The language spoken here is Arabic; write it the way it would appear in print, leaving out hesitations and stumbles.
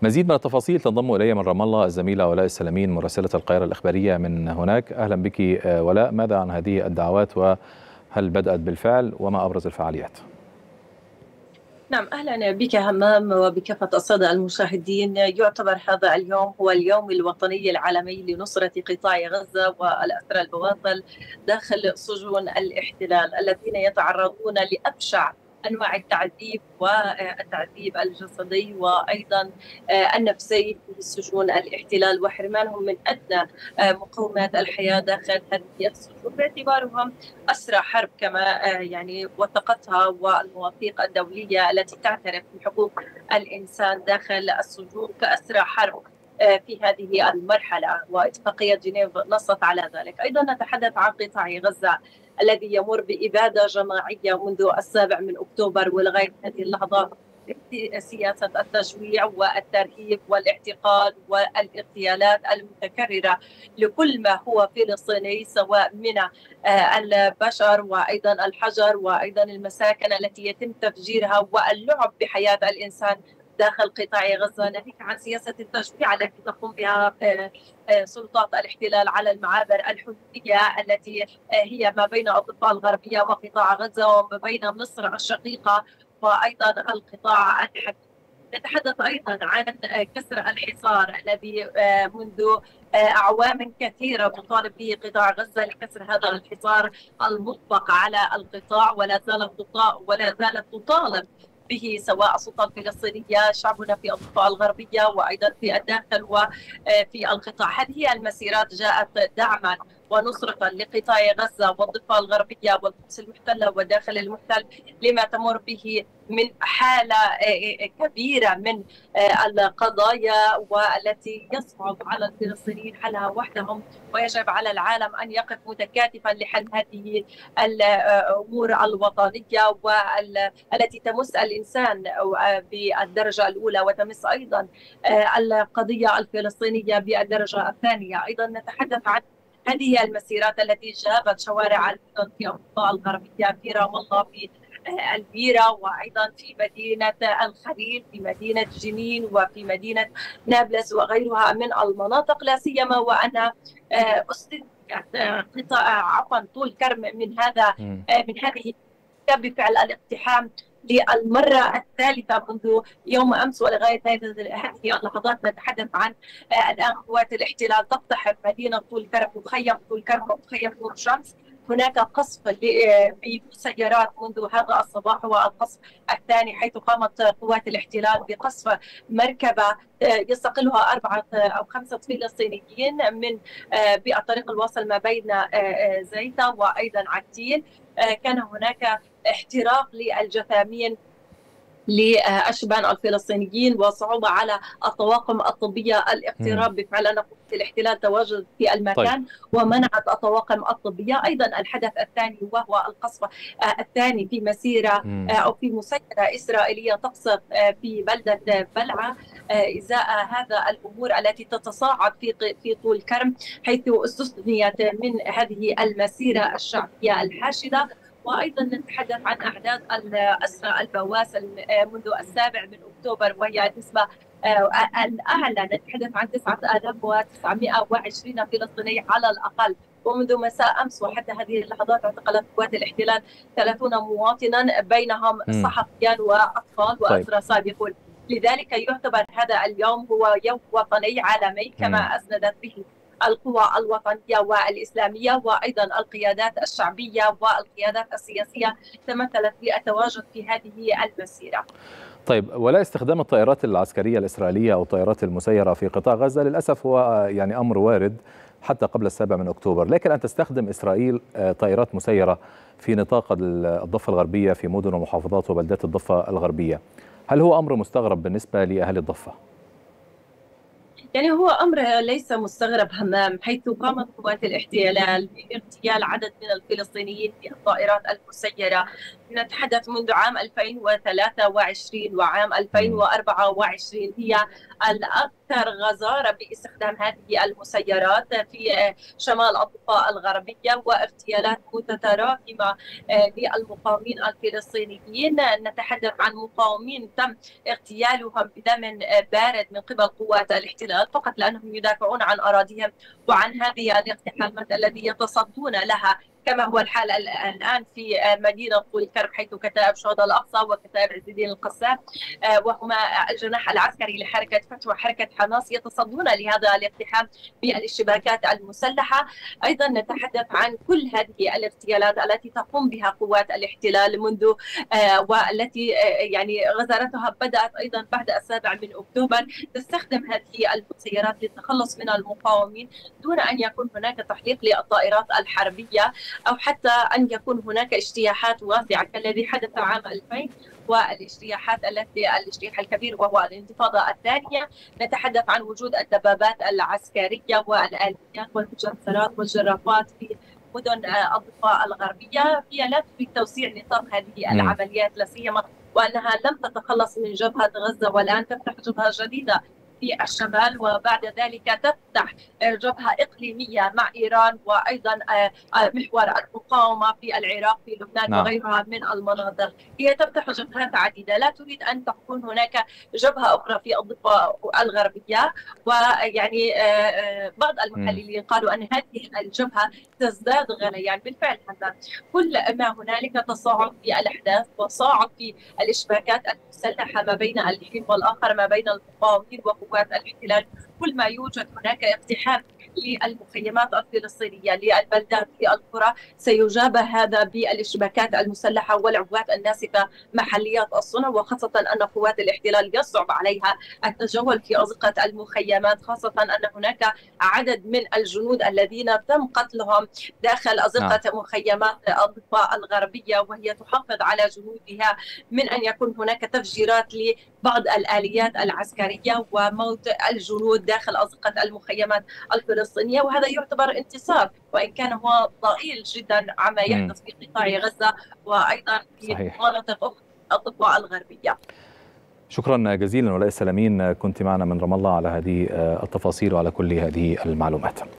مزيد من التفاصيل تنضم إلي من رام الله الزميلة ولاء السلامين مراسلة القاهرة الإخبارية من هناك. أهلا بك ولاء، ماذا عن هذه الدعوات وهل بدأت بالفعل وما أبرز الفعاليات؟ نعم، أهلا بك همام وبكافة السادة المشاهدين. يعتبر هذا اليوم هو اليوم الوطني العالمي لنصرة قطاع غزة والأسرى البواطل داخل سجون الاحتلال الذين يتعرضون لأبشع أنواع التعذيب والتعذيب الجسدي وأيضا النفسي في سجون الاحتلال، وحرمانهم من أدنى مقومات الحياة داخل هذه السجون باعتبارهم أسرى حرب كما يعني وثقتها والمواثيق الدولية التي تعترف بحقوق الإنسان داخل السجون كأسرى حرب في هذه المرحلة، واتفاقية جنيف نصت على ذلك. أيضا نتحدث عن قطاع غزة الذي يمر بإبادة جماعية منذ 7 من أكتوبر ولغاية هذه اللحظة. سياسة التجويع والترهيب والاعتقال والاغتيالات المتكررة لكل ما هو فلسطيني، سواء من البشر وأيضا الحجر وأيضا المساكن التي يتم تفجيرها واللعب بحياة الإنسان داخل قطاع غزة، ناهيك عن سياسة التجويع التي تقوم بها سلطات الاحتلال على المعابر الحدودية التي هي ما بين الضفة الغربية وقطاع غزة وما بين مصر الشقيقة وأيضا القطاع الحدودي. نتحدث أيضا عن كسر الحصار الذي منذ أعوام كثيرة مطالب به قطاع غزة لكسر هذا الحصار المطلق على القطاع، ولا زالت تطالب به سواء السلطة الفلسطينية، شعبنا في الضفة الغربية وأيضا في الداخل وفي القطاع. هذه المسيرات جاءت دعما ونصرة لقطاع غزة والضفة الغربية والقدس المحتلة وداخل المحتل لما تمر به من حالة كبيرة من القضايا والتي يصعب على الفلسطينيين حلها وحدهم، ويجب على العالم أن يقف متكاتفا لحل هذه الأمور الوطنية والتي تمس الإنسان بالدرجة الأولى وتمس أيضا القضية الفلسطينية بالدرجة الثانية. أيضا نتحدث عن هذه المسيرات التي جابت شوارع المدن في الضفة الغربية، في رام الله، في البيرة، وأيضا في مدينة الخليل، في مدينة جنين، وفي مدينة نابلس وغيرها من المناطق، لا سيما وأنا قطاع طول كرم من هذه بفعل الاقتحام للمرة الثالثة منذ يوم أمس ولغاية هذه اللحظات. نتحدث عن الآن قوات الاحتلال تقتحم مدينة طول كرم، مخيم طول كرم ومخيم نور شمس. هناك قصف بسيارات منذ هذا الصباح، والقصف الثاني حيث قامت قوات الاحتلال بقصف مركبة يستقلها 4 أو 5 فلسطينيين من بالطريق الواصل ما بين زيتا وأيضا عتيل. كان هناك احتراق للجثامين لأشبان الفلسطينيين وصعوبة على الطواقم الطبية الاقتراب بفعل أن قوات الاحتلال تواجد في المكان ومنعت الطواقم الطبية. أيضا الحدث الثاني وهو القصف الثاني في مسيرة أو في مسيرة إسرائيلية تقصف في بلدة بلعة إزاء هذا الأمور التي تتصاعد في طول كرم، حيث استثنيت من هذه المسيرة الشعبية الحاشدة. وأيضا نتحدث عن أعداد الأسرى البواسل منذ 7 من أكتوبر وهي نسبة الأعلى، نتحدث عن 9920 فلسطيني على الأقل. ومنذ مساء أمس وحتى هذه اللحظات اعتقلت قوات الاحتلال 30 مواطنا بينهم صحفيان وأطفال وأسرى سابقون. لذلك يعتبر هذا اليوم هو يوم وطني عالمي كما أسندت به القوى الوطنية والإسلامية وأيضا القيادات الشعبية والقيادات السياسية تمثلت بالتواجد في هذه المسيرة. طيب، ولا استخدام الطائرات العسكرية الإسرائيلية أو الطائرات المسيرة في قطاع غزة للأسف هو يعني أمر وارد حتى قبل 7 من أكتوبر، لكن أن تستخدم إسرائيل طائرات مسيرة في نطاق الضفة الغربية في مدن ومحافظات وبلدات الضفة الغربية، هل هو أمر مستغرب بالنسبة لأهل الضفة؟ يعني هو أمر ليس مستغرب همام، حيث قامت قوات الاحتلال باغتيال عدد من الفلسطينيين بالطائرات المسيرة. نتحدث منذ عام 2023 وعام مم. 2024، هي الأكثر غزارة باستخدام هذه المسيرات في شمال الضفة الغربية، واغتيالات متراكمة للمقاومين الفلسطينيين. نتحدث عن مقاومين تم اغتيالهم بدم بارد من قبل قوات الاحتلال فقط لأنهم يدافعون عن أراضيهم وعن هذه الاقتحامات التي يتصدون لها، كما هو الحال الآن في مدينة طول كرم، حيث كتائب شهداء الأقصى وكتائب عز الدين القسام وهما الجناح العسكري لحركة فتح وحركة حماس يتصدون لهذا الاقتحام بالاشتباكات المسلحة. أيضا نتحدث عن كل هذه الاغتيالات التي تقوم بها قوات الاحتلال منذ والتي يعني غزارتها بدأت أيضا بعد 7 أكتوبر، تستخدم هذه المسيرات للتخلص من المقاومين دون أن يكون هناك تحليق للطائرات الحربية، أو حتى أن يكون هناك اجتياحات واسعة كالذي حدث عام 2000 والاجتياحات الاجتياح الكبير وهو الانتفاضة الثانية. نتحدث عن وجود الدبابات العسكرية والآليات والمجسرات والجرافات في مدن الضفة الغربية. هي لا تريد توسيع نطاق هذه العمليات، لا سيما وأنها لم تتخلص من جبهة غزة والآن تفتح جبهة جديدة في الشمال، وبعد ذلك تفتح جبهة إقليمية مع إيران، وأيضا محور المقاومة في العراق في لبنان وغيرها من المناطق. هي تفتح جبهات عديدة، لا تريد أن تكون هناك جبهة أخرى في الضفة الغربية. ويعني بعض المحللين قالوا أن هذه الجبهة تزداد غليان. بالفعل هذا كل ما هنالك تصاعد في الأحداث وتصاعد في الاشتباكات المسلحة ما بين الحين والآخر، ما بين المقاومين وقوات الاحتلال. كل ما يوجد هناك اقتحام للمخيمات الفلسطينية للبلدات للقرى سيجابه هذا بالاشتباكات المسلحة والعبوات الناسفة محليات الصنع، وخاصة أن قوات الاحتلال يصعب عليها التجول في أزقة المخيمات، خاصة أن هناك عدد من الجنود الذين تم قتلهم داخل أزقة مخيمات الضفة الغربية، وهي تحافظ على جنودها من أن يكون هناك تفجيرات لبعض الآليات العسكرية وموت الجنود داخل أزقة المخيمات الفلسطينية. وهذا يعتبر انتصار، وإن كان هو ضئيل جدا عما يحدث في قطاع غزة وأيضا في مناطق أخرى الضفة الغربية. شكرا جزيلا ولاء السلامين، كنت معنا من رام الله على هذه التفاصيل وعلى كل هذه المعلومات.